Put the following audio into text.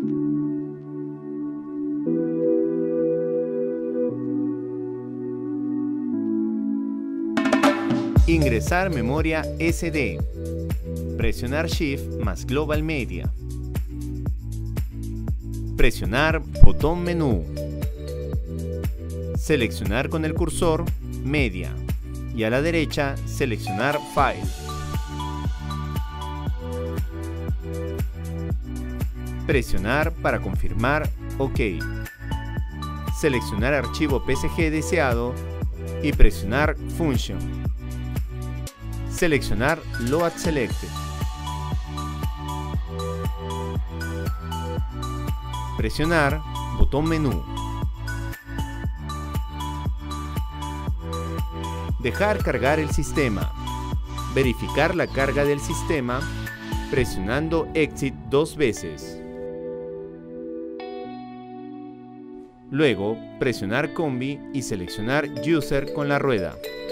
Ingresar memoria SD. Presionar Shift más Global Media. Presionar botón menú. Seleccionar con el cursor Media y a la derecha seleccionar File. Presionar para confirmar OK. Seleccionar archivo PSG deseado y presionar Function. Seleccionar Load Selected. Presionar botón menú. Dejar cargar el sistema. Verificar la carga del sistema presionando Exit 2 veces. Luego, presionar Combi y seleccionar User con la rueda.